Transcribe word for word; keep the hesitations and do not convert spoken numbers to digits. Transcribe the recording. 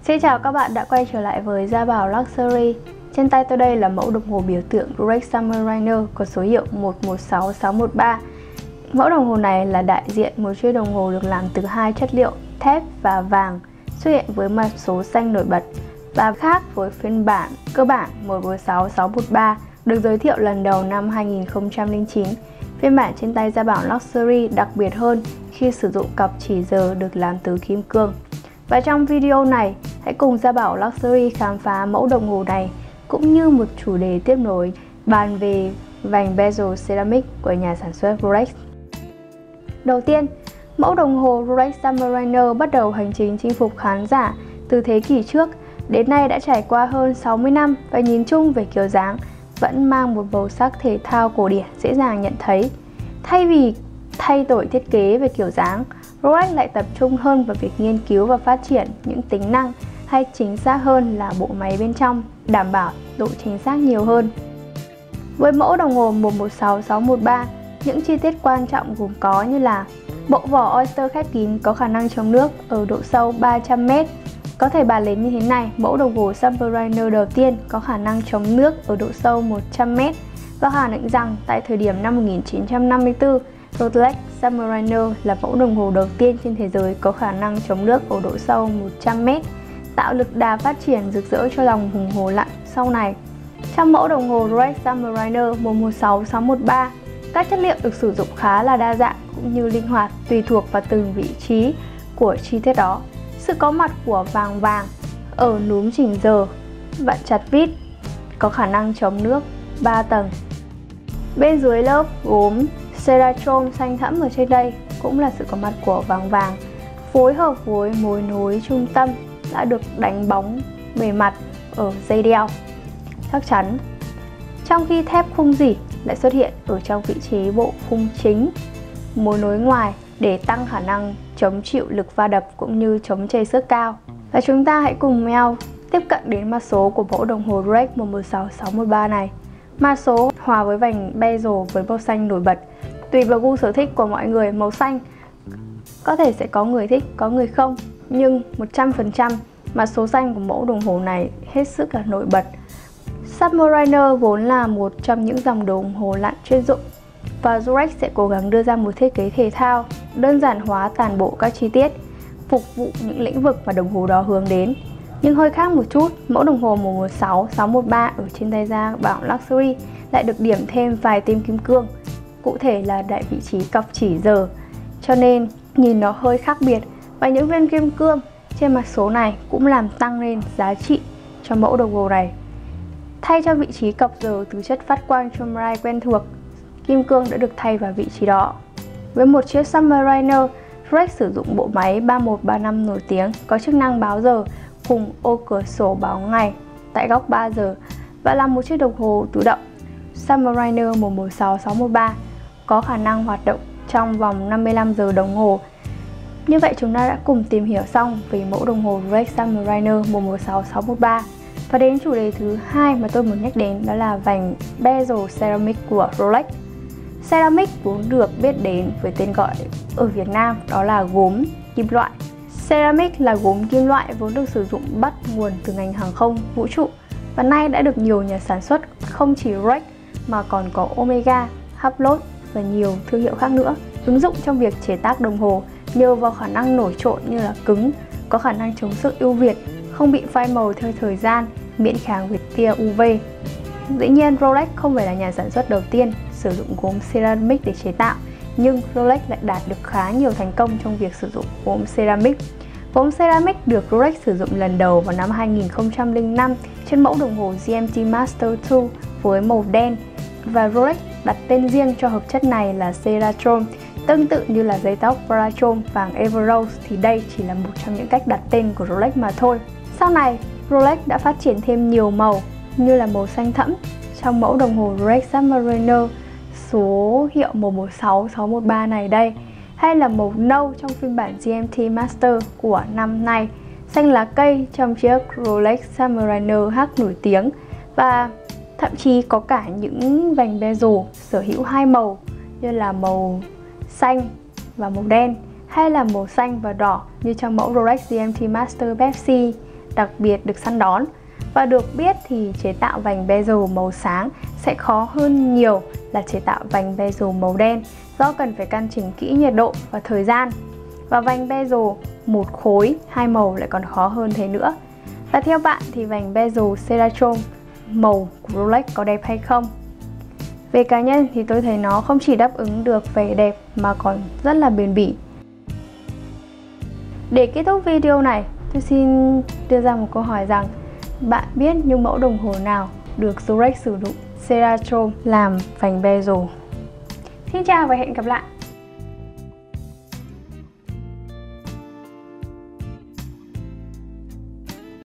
Xin chào các bạn đã quay trở lại với Gia Bảo Luxury. Trên tay tôi đây là mẫu đồng hồ biểu tượng Rolex Submariner có số hiệu một một sáu sáu một ba. Mẫu đồng hồ này là đại diện một chiếc đồng hồ được làm từ hai chất liệu thép và vàng, xuất hiện với mã số xanh nổi bật và khác với phiên bản cơ bản một một sáu sáu một ba được giới thiệu lần đầu năm hai nghìn không trăm lẻ chín. Phiên bản trên tay Gia Bảo Luxury đặc biệt hơn khi sử dụng cặp chỉ giờ được làm từ kim cương. Và trong video này, hãy cùng Gia Bảo Luxury khám phá mẫu đồng hồ này cũng như một chủ đề tiếp nối bàn về vành bezel ceramic của nhà sản xuất Rolex. Đầu tiên, mẫu đồng hồ Rolex Submariner bắt đầu hành trình chinh phục khán giả từ thế kỷ trước, đến nay đã trải qua hơn sáu mươi năm và nhìn chung về kiểu dáng vẫn mang một màu sắc thể thao cổ điển dễ dàng nhận thấy. Thay vì thay đổi thiết kế về kiểu dáng, Rolex lại tập trung hơn vào việc nghiên cứu và phát triển những tính năng, hay chính xác hơn là bộ máy bên trong, đảm bảo độ chính xác nhiều hơn. Với mẫu đồng hồ một một sáu sáu một ba, những chi tiết quan trọng gồm có như là bộ vỏ oyster khép kín có khả năng chống nước ở độ sâu ba trăm mét. Có thể bàn lên như thế này, mẫu đồng hồ Submariner đầu tiên có khả năng chống nước ở độ sâu một trăm mét và khẳng định rằng tại thời điểm năm một nghìn chín trăm năm mươi tư, Rolex Submariner là mẫu đồng hồ đầu tiên trên thế giới có khả năng chống nước ở độ sâu một trăm mét, tạo lực đà phát triển rực rỡ cho dòng đồng hồ lặn sau này. Trong mẫu đồng hồ Rolex Submariner một một sáu sáu một ba, các chất liệu được sử dụng khá là đa dạng cũng như linh hoạt tùy thuộc vào từng vị trí của chi tiết đó. Sự có mặt của vàng vàng ở núm chỉnh giờ, vặn chặt vít, có khả năng chống nước ba tầng. Bên dưới lớp gốm Ceratron xanh thẫm ở trên đây cũng là sự có mặt của vàng vàng, phối hợp với mối nối trung tâm đã được đánh bóng bề mặt ở dây đeo chắc chắn. Trong khi thép khung rỉ lại xuất hiện ở trong vị trí bộ khung chính, mối nối ngoài để tăng khả năng chống chịu lực va đập cũng như chống chảy xước cao. Và chúng ta hãy cùng nhau tiếp cận đến mã số của mẫu đồng hồ Rolex một một sáu sáu một ba này. Mã số hòa với vành bezel với màu xanh nổi bật. Tùy vào gu sở thích của mọi người, màu xanh có thể sẽ có người thích, có người không, nhưng một trăm phần trăm mã số xanh của mẫu đồng hồ này hết sức là nổi bật. Submariner vốn là một trong những dòng đồng hồ lặn chuyên dụng và Rolex sẽ cố gắng đưa ra một thiết kế thể thao, đơn giản hóa toàn bộ các chi tiết, phục vụ những lĩnh vực mà đồng hồ đó hướng đến. Nhưng hơi khác một chút, mẫu đồng hồ một một sáu sáu một ba ở trên tay Gia Bảo Luxury lại được điểm thêm vài tim kim cương, cụ thể là tại vị trí cọc chỉ giờ, cho nên nhìn nó hơi khác biệt, và những viên kim cương trên mặt số này cũng làm tăng lên giá trị cho mẫu đồng hồ này. Thay cho vị trí cọc giờ từ chất phát quang chromalite quen thuộc, kim cương đã được thay vào vị trí đó. Với một chiếc Submariner, Rolex sử dụng bộ máy ba một ba năm nổi tiếng có chức năng báo giờ cùng ô cửa sổ báo ngày tại góc ba giờ và là một chiếc đồng hồ tự động. Submariner một một sáu sáu một ba có khả năng hoạt động trong vòng năm mươi lăm giờ đồng hồ. Như vậy chúng ta đã cùng tìm hiểu xong về mẫu đồng hồ Rolex Submariner một một sáu sáu một ba. Và đến chủ đề thứ hai mà tôi muốn nhắc đến, đó là vành bezel ceramic của Rolex. Ceramic vốn được biết đến với tên gọi ở Việt Nam đó là gốm kim loại. Ceramic là gốm kim loại vốn được sử dụng bắt nguồn từ ngành hàng không vũ trụ và nay đã được nhiều nhà sản xuất không chỉ Rolex mà còn có Omega, Hublot và nhiều thương hiệu khác nữa ứng dụng trong việc chế tác đồng hồ nhờ vào khả năng nổi trội như là cứng, có khả năng chống xước ưu việt, không bị phai màu theo thời gian, miễn kháng với tia u vê. Dĩ nhiên Rolex không phải là nhà sản xuất đầu tiên sử dụng gốm ceramic để chế tạo, nhưng Rolex lại đạt được khá nhiều thành công trong việc sử dụng gốm ceramic. Gốm ceramic được Rolex sử dụng lần đầu vào năm hai nghìn không trăm lẻ năm trên mẫu đồng hồ giê em tê Master hai với màu đen, và Rolex đặt tên riêng cho hợp chất này là Ceratron. Tương tự như là dây tóc Parachome vàng Everose thì đây chỉ là một trong những cách đặt tên của Rolex mà thôi. Sau này, Rolex đã phát triển thêm nhiều màu như là màu xanh thẫm trong mẫu đồng hồ Rolex Submariner số hiệu một một sáu sáu một ba này đây, hay là màu nâu trong phiên bản giê em tê Master của năm nay, xanh lá cây trong chiếc Rolex Submariner H nổi tiếng, và thậm chí có cả những vành bezel sở hữu hai màu như là màu xanh và màu đen, hay là màu xanh và đỏ như trong mẫu Rolex giê em tê Master Pepsi đặc biệt được săn đón. Và được biết thì chế tạo vành bezel màu sáng sẽ khó hơn nhiều là chế tạo vành bezel màu đen, do cần phải căn chỉnh kỹ nhiệt độ và thời gian. Và vành bezel một khối, hai màu lại còn khó hơn thế nữa. Và theo bạn thì vành bezel Ceratron màu của Rolex có đẹp hay không? Về cá nhân thì tôi thấy nó không chỉ đáp ứng được vẻ đẹp mà còn rất là bền bỉ. Để kết thúc video này, tôi xin đưa ra một câu hỏi rằng bạn biết những mẫu đồng hồ nào được Rolex sử dụng Ceratron làm vành bezel? Xin chào và hẹn gặp lại!